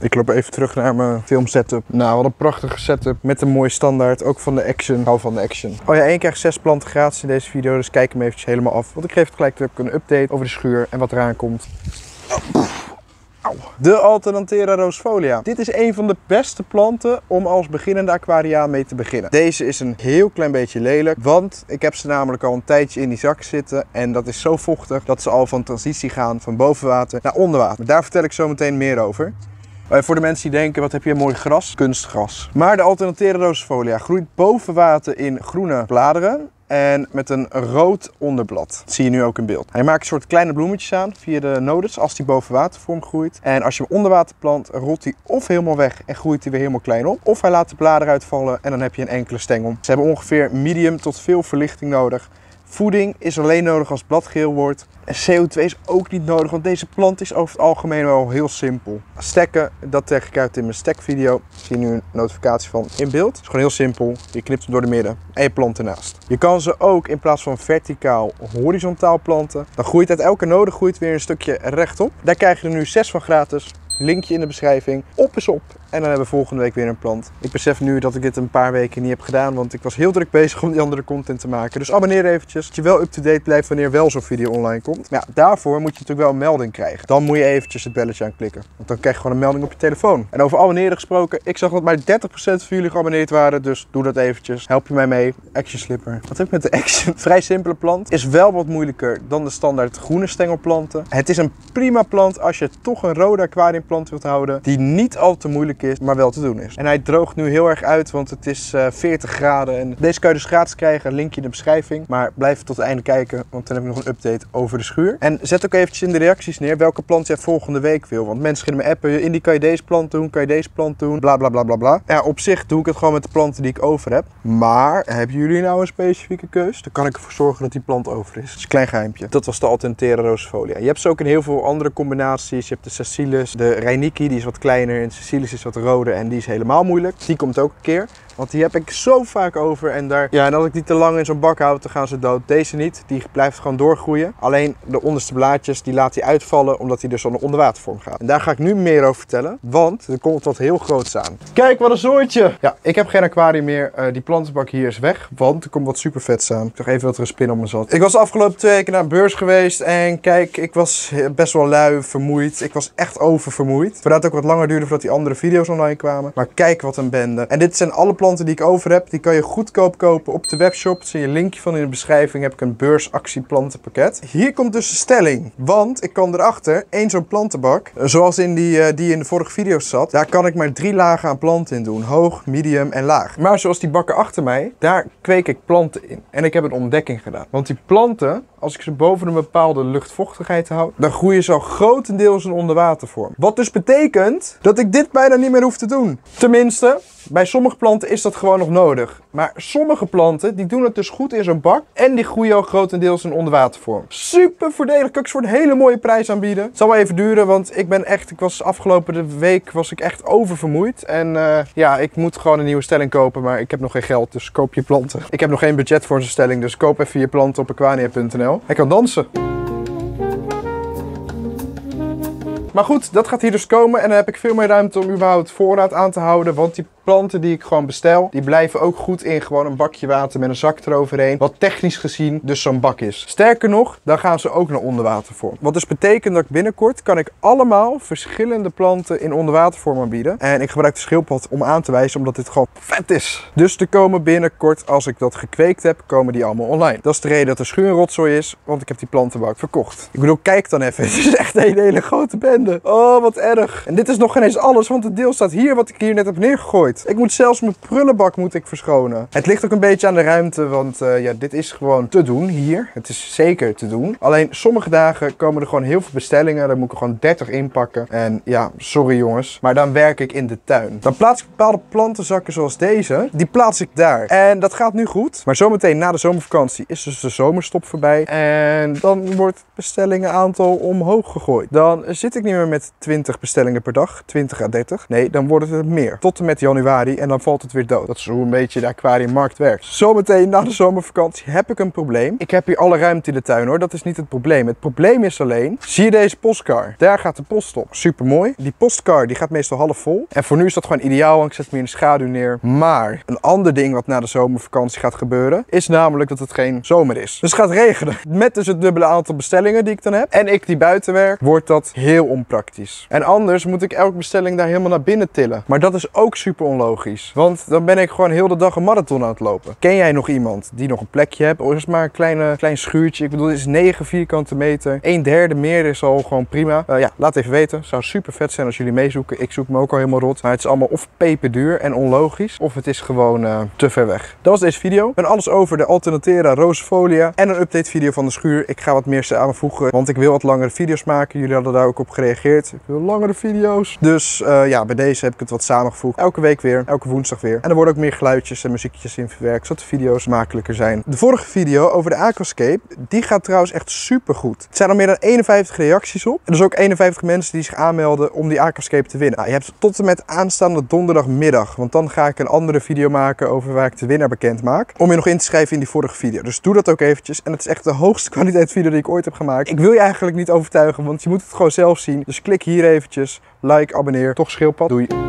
Ik loop even terug naar mijn filmsetup. Nou, wat een prachtige setup met een mooie standaard. Ook van de Action. Ik hou van de Action. Oh ja, 1 krijgt 6 planten gratis in deze video. Dus kijk hem eventjes helemaal af. Want ik geef het gelijk ook een update over de schuur en wat eraan komt. De Alternatera roosfolia. Dit is een van de beste planten om als beginnende aquariaan mee te beginnen. Deze is een heel klein beetje lelijk, want ik heb ze namelijk al een tijdje in die zak zitten. En dat is zo vochtig dat ze al van transitie gaan van bovenwater naar onderwater. Daar vertel ik zo meteen meer over. Voor de mensen die denken, wat heb je een mooi gras? Kunstgras. Maar de Alternatera roosfolia groeit boven water in groene bladeren. En met een rood onderblad. Dat zie je nu ook in beeld. Hij maakt een soort kleine bloemetjes aan via de nodes als die boven watervorm groeit. En als je hem onder water plant, rolt hij of helemaal weg en groeit hij weer helemaal klein op. Of hij laat de bladeren uitvallen en dan heb je een enkele stengel. Ze hebben ongeveer medium tot veel verlichting nodig. Voeding is alleen nodig als het blad geel wordt. En CO2 is ook niet nodig, want deze plant is over het algemeen wel heel simpel. Stekken, dat leg ik uit in mijn stekvideo. Zie je nu een notificatie van in beeld. Het is gewoon heel simpel. Je knipt hem door de midden en je plant ernaast. Je kan ze ook in plaats van verticaal horizontaal planten. Dan groeit uit elke node weer een stukje rechtop. Daar krijg je er nu 6 van gratis. Linkje in de beschrijving. Op is op. En dan hebben we volgende week weer een plant. Ik besef nu dat ik dit een paar weken niet heb gedaan, want ik was heel druk bezig om die andere content te maken. Dus abonneer eventjes, dat je wel up-to-date blijft wanneer wel zo'n video online komt. Maar ja, daarvoor moet je natuurlijk wel een melding krijgen. Dan moet je eventjes het belletje aanklikken. Want dan krijg je gewoon een melding op je telefoon. En over abonneren gesproken, ik zag dat maar 30% van jullie geabonneerd waren. Dus doe dat eventjes. Help je mij mee. Action Slipper. Wat heb ik met de Action? Vrij simpele plant. Is wel wat moeilijker dan de standaard groene stengelplanten. Het is een prima plant als je toch een rode aquariumplant wilt houden. Die niet al te moeilijk is, maar wel te doen is. En hij droogt nu heel erg uit, want het is 40 graden. En deze kan je dus gratis krijgen, linkje in de beschrijving. Maar blijf tot het einde kijken, want dan heb ik nog een update over de schuur. En zet ook eventjes in de reacties neer welke plant jij volgende week wil. Want mensen gaan me appen, Indy, kan je deze plant doen, kan je deze plant doen, bla bla bla bla bla. Ja, op zich doe ik het gewoon met de planten die ik over heb. Maar hebben jullie nou een specifieke keus? Dan kan ik ervoor zorgen dat die plant over is. Dat is een klein geheimpje. Dat was de Alternatera roosfolia. Je hebt ze ook in heel veel andere combinaties. Je hebt de Cecilis, de Reiniki, die is wat kleiner. En de Cecilis is wat roder en die is helemaal moeilijk. Die komt ook een keer. Want die heb ik zo vaak over en daar, ja, en als ik die te lang in zo'n bak houd, dan gaan ze dood. Deze niet, die blijft gewoon doorgroeien. Alleen de onderste blaadjes, die laat hij uitvallen, omdat hij dus al naar onderwatervorm gaat. En daar ga ik nu meer over vertellen, want er komt wat heel groots aan. Kijk, wat een soortje! Ja, ik heb geen aquarium meer. Die plantenbak hier is weg, want er komt wat super vets aan. Ik zag even dat er een spin op me zat. Ik was de afgelopen 2 weken naar een beurs geweest en kijk, ik was best wel lui, vermoeid. Ik was echt oververmoeid. Voordat het ook wat langer duurde voordat die andere video's online kwamen. Maar kijk wat een bende. En dit zijn alle planten die ik over heb, die kan je goedkoop kopen op de webshop. Zie je een linkje van in de beschrijving. Heb ik een beursactieplantenpakket. Hier komt dus de stelling, want ik kan erachter één zo'n plantenbak, zoals in die in de vorige video's zat. Daar kan ik maar 3 lagen aan planten in doen. Hoog, medium en laag. Maar zoals die bakken achter mij, daar kweek ik planten in. En ik heb een ontdekking gedaan. Want die planten, als ik ze boven een bepaalde luchtvochtigheid hou, dan groeien ze al grotendeels in onderwatervorm. Wat dus betekent dat ik dit bijna niet meer hoef te doen. Tenminste, bij sommige planten is dat gewoon nog nodig. Maar sommige planten, die doen het dus goed in zo'n bak. En die groeien al grotendeels in onderwatervorm. Super voordelig. Kan ik ze voor een hele mooie prijs aanbieden. Het zal wel even duren, want ik was afgelopen week echt oververmoeid. En ja, ik moet gewoon een nieuwe stelling kopen. Maar ik heb nog geen geld, dus koop je planten. Ik heb nog geen budget voor zo'n stelling, dus koop even je planten op aquania.nl. Hij kan dansen. Maar goed, dat gaat hier dus komen en dan heb ik veel meer ruimte om überhaupt voorraad aan te houden. Want die planten die ik gewoon bestel, die blijven ook goed in gewoon een bakje water met een zak eroverheen. Wat technisch gezien dus zo'n bak is. Sterker nog, dan gaan ze ook naar onderwatervorm. Wat dus betekent dat ik binnenkort kan ik allemaal verschillende planten in onderwatervorm aanbieden. En ik gebruik de schildpad om aan te wijzen, omdat dit gewoon vet is. Dus er komen binnenkort, als ik dat gekweekt heb, komen die allemaal online. Dat is de reden dat er schuur een rotzooi is, want ik heb die plantenbak verkocht. Ik bedoel, kijk dan even. Het is echt een hele grote bende. Oh, wat erg. En dit is nog geen eens alles, want het deel staat hier wat ik hier net heb neergegooid. Ik moet zelfs mijn prullenbak verschonen. Het ligt ook een beetje aan de ruimte, want ja, dit is gewoon te doen hier. Het is zeker te doen. Alleen sommige dagen komen er gewoon heel veel bestellingen. Dan moet ik er gewoon 30 inpakken. En ja, sorry jongens, maar dan werk ik in de tuin. Dan plaats ik bepaalde plantenzakken zoals deze. Die plaats ik daar. En dat gaat nu goed. Maar zometeen na de zomervakantie is dus de zomerstop voorbij. En dan wordt het bestellingenaantal omhoog gegooid. Dan zit ik niet meer met 20 bestellingen per dag. 20 à 30. Nee, dan wordt het meer. Tot en met januari. januari en dan valt het weer dood. Dat is hoe een beetje de aquariummarkt werkt. Zometeen na de zomervakantie heb ik een probleem. Ik heb hier alle ruimte in de tuin hoor, dat is niet het probleem. Het probleem is alleen, zie je deze postkar? Daar gaat de post op. Super mooi. Die postkar die gaat meestal half vol. En voor nu is dat gewoon ideaal, want ik zet hem in de schaduw neer. Maar een ander ding wat na de zomervakantie gaat gebeuren, is namelijk dat het geen zomer is. Dus het gaat regenen. Met dus het dubbele aantal bestellingen die ik dan heb. En ik die buiten werk, wordt dat heel onpraktisch. En anders moet ik elke bestelling daar helemaal naar binnen tillen. Maar dat is ook super onlogisch. Want dan ben ik gewoon heel de dag een marathon aan het lopen. Ken jij nog iemand die nog een plekje hebt? Of is het maar een klein schuurtje? Ik bedoel, dit is 9 vierkante meter. 1/3 meer is al gewoon prima. Ja, laat even weten. Zou super vet zijn als jullie meezoeken. Ik zoek me ook al helemaal rot. Maar het is allemaal of peperduur en onlogisch. Of het is gewoon te ver weg. Dat was deze video. En alles over de Alternatera rosefolia. En een update video van de schuur. Ik ga wat meer samenvoegen. Want ik wil wat langere video's maken. Jullie hadden daar ook op gereageerd. Ik wil langere video's. Dus ja, bij deze heb ik het wat samengevoegd. Elke week weer. Elke woensdag weer. En er worden ook meer geluidjes en muziekjes in verwerkt. Zodat de video's makkelijker zijn. De vorige video over de aquascape. Die gaat trouwens echt super goed. Er zijn al meer dan 51 reacties op. En er zijn ook 51 mensen die zich aanmelden om die aquascape te winnen. Nou, je hebt tot en met aanstaande donderdagmiddag. Want dan ga ik een andere video maken over waar ik de winnaar bekend maak. Om je nog in te schrijven in die vorige video. Dus doe dat ook eventjes. En het is echt de hoogste kwaliteit video die ik ooit heb gemaakt. Ik wil je eigenlijk niet overtuigen, want je moet het gewoon zelf zien. Dus klik hier eventjes. Like, abonneer. Toch schildpad. Doei.